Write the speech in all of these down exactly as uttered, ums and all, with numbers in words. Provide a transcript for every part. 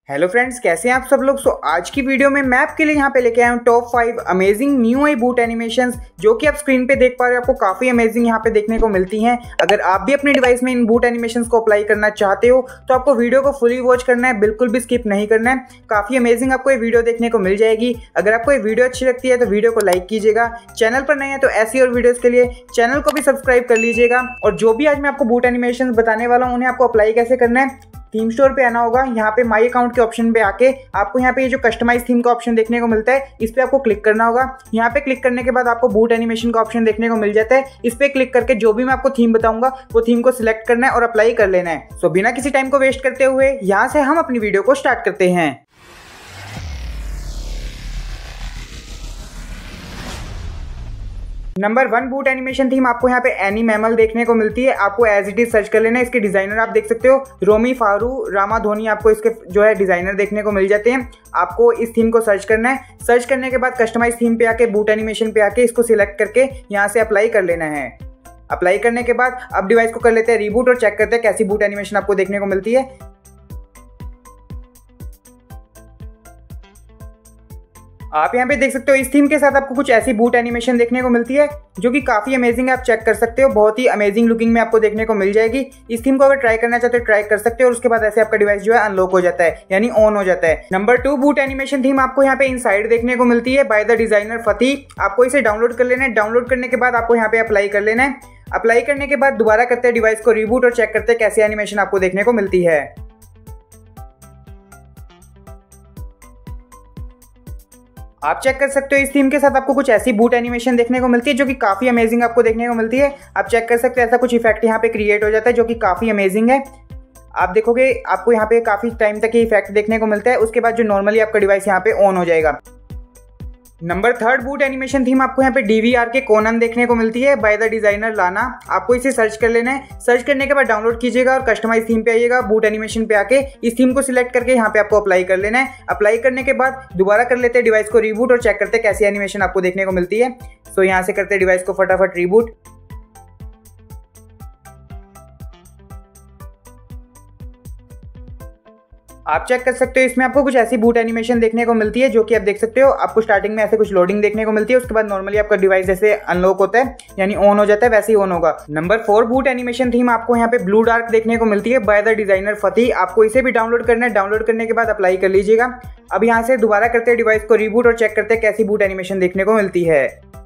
Hello friends, कैसे हैं आप सब लोग। सो so, आज की वीडियो में मैं आपके लिए यहाँ पे लेके आया हूँ top five amazing new I boot animations, जो कि आप स्क्रीन पे देख पा रहे हो। आपको काफी अमेजिंग यहाँ पे देखने को मिलती हैं। अगर आप भी अपने डिवाइस में इन बूट एनिमेशंस को अप्लाई करना चाहते हो तो आपको वीडियो को फुली वॉच करना है, बिल्कुल भी स्किप नहीं करना है। काफी अमेजिंग आपको ये वीडियो देखने को मिल जाएगी। अगर आपको ये वीडियो अच्छी लगती है तो वीडियो को लाइक कीजिएगा। चैनल पर नए हैं तो ऐसी और वीडियोज के लिए चैनल को भी सब्सक्राइब कर लीजिएगा। और जो भी आज मैं आपको बूट एनिमेशन बताने वाला हूँ उन्हें आपको अप्लाई कैसे करना है, थीम स्टोर पे आना होगा। यहाँ पे माई अकाउंट के ऑप्शन पे आके आपको यहाँ पे ये जो कस्टमाइज थीम का ऑप्शन देखने को मिलता है, इस पे आपको क्लिक करना होगा। यहाँ पे क्लिक करने के बाद आपको बूट एनिमेशन का ऑप्शन देखने को मिल जाता है। इस पे क्लिक करके जो भी मैं आपको थीम बताऊंगा वो थीम को सिलेक्ट करना है और अप्लाई कर लेना है। सो बिना किसी टाइम को वेस्ट करते हुए यहाँ से हम अपनी वीडियो को स्टार्ट करते हैं। Number one boot animation theme आपको यहाँ पे एनी मैमल देखने को मिलती है। आपको एज इट इज सर्च कर लेना है। इसके डिजाइनर आप देख सकते हो, रोमी फारू रामाधोनी, आपको इसके जो है डिजाइनर देखने को मिल जाते हैं। आपको इस थीम को सर्च करना है। सर्च करने के बाद कस्टमाइज थीम पे आके बूट एनिमेशन पे आके इसको सिलेक्ट करके यहाँ से अप्लाई कर लेना है। अप्लाई करने के बाद अब डिवाइस को कर लेते हैं रीबूट और चेक करते हैं कैसी बूट एनिमेशन आपको देखने को मिलती है। आप यहाँ पे देख सकते हो इस थीम के साथ आपको कुछ ऐसी बूट एनिमेशन देखने को मिलती है जो कि काफी अमेजिंग है। आप चेक कर सकते हो, बहुत ही अमेजिंग लुकिंग में आपको देखने को मिल जाएगी। इस थीम को अगर ट्राई करना चाहते हो ट्राई कर सकते हो और उसके बाद ऐसे आपका डिवाइस जो है अनलॉक हो जाता है, यानी ऑन हो जाता है। Number two boot animation theme आपको यहाँ पे इनसाइड देखने को मिलती है बाय द डिजाइनर फती। आपको इसे डाउनलोड कर लेना है। डाउनलोड करने के बाद आपको यहाँ पे अप्लाई कर लेना है। अप्लाई करने के बाद दोबारा करते हैं डिवाइस को रीबूट और चेक करते हैं कैसी एनिमेशन आपको देखने को मिलती है। आप चेक कर सकते हो इस थीम के साथ आपको कुछ ऐसी बूट एनिमेशन देखने को मिलती है जो कि काफी अमेजिंग आपको देखने को मिलती है। आप चेक कर सकते हो ऐसा कुछ इफेक्ट यहाँ पे क्रिएट हो जाता है जो कि काफी अमेजिंग है। आप देखोगे आपको यहाँ पे काफी टाइम तक ये इफेक्ट देखने को मिलता है। उसके बाद जो नॉर्मली आपका डिवाइस यहाँ पे ऑन हो जाएगा। Number third boot animation theme आपको यहाँ पे डीवीआर के कोनन देखने को मिलती है बाय द डिजाइनर लाना। आपको इसे सर्च कर लेना है। सर्च करने के बाद डाउनलोड कीजिएगा और कस्टमाइज थीम पे आइएगा। बूट एनिमेशन पे आके इस थीम को सिलेक्ट करके यहाँ पे आपको अप्लाई कर लेना है। अप्लाई करने के बाद दोबारा कर लेते हैं डिवाइस को रीबूट और चेक करते हैं कैसी एनिमेशन आपको देखने को मिलती है। सो यहाँ से करते हैं डिवाइस को फटाफट रीबूट। आप चेक कर सकते हो इसमें आपको कुछ ऐसी बूट एनिमेशन देखने को मिलती है जो कि आप देख सकते हो। आपको स्टार्टिंग में ऐसे कुछ लोडिंग देखने को मिलती है, उसके बाद नॉर्मली आपका डिवाइस जैसे अनलॉक होता है यानी ऑन हो जाता है वैसे ही ऑन होगा। Number four boot animation theme आपको यहाँ पे ब्लू डार्क देखने को मिलती है बाय द डिजाइनर फती। आपको इसे भी डाउनलोड करना है। डाउनलोड करने के बाद अप्लाई कर लीजिएगा। अब यहाँ से दोबारा करते हैं डिवाइस को रीबूट और चेक करते हैं कैसी बूट एनिमेशन देखने को मिलती है।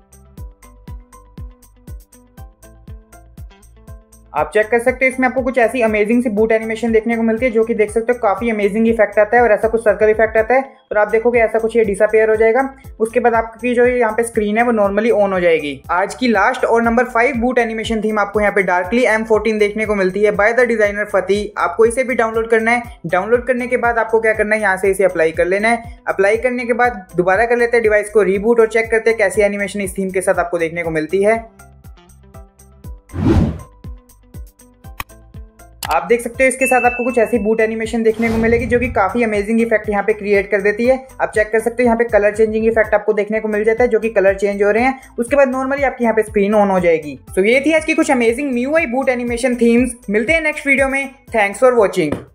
आप चेक कर सकते हो इसमें आपको कुछ ऐसी अमेजिंग सी बूट एनिमेशन देखने को मिलती है जो कि देख सकते हो काफी अमेजिंग इफेक्ट आता है और ऐसा कुछ सर्कल इफेक्ट आता है और आप देखोगे ऐसा कुछ ये डिसअपीयर हो जाएगा। उसके बाद आपकी जो यहाँ पे स्क्रीन है वो नॉर्मली ऑन हो जाएगी। आज की लास्ट और number five boot animation theme आपको यहाँ पे डार्कली एम फोर्टीन देखने को मिलती है बाय द डिजाइनर फती। आपको इसे भी डाउनलोड करना है। डाउनलोड करने के बाद आपको क्या करना है, यहाँ से इसे अप्लाई कर लेना है। अप्लाई करने के बाद दोबारा कर लेते हैं डिवाइस को रीबूट और चेक करते हैं कैसी एनिमेशन इस थीम के साथ आपको देखने को मिलती है। आप देख सकते हो इसके साथ आपको कुछ ऐसी बूट एनिमेशन देखने को मिलेगी जो कि काफी अमेजिंग इफेक्ट यहाँ पे क्रिएट कर देती है। आप चेक कर सकते हो यहाँ पे कलर चेंजिंग इफेक्ट आपको देखने को मिल जाता है जो कि कलर चेंज हो रहे हैं। उसके बाद नॉर्मली आपकी यहाँ पे स्क्रीन ऑन हो जाएगी। तो ये थी आज की कुछ amazing new I boot animation themes. मिलते हैं नेक्स्ट वीडियो में। Thanks for watching.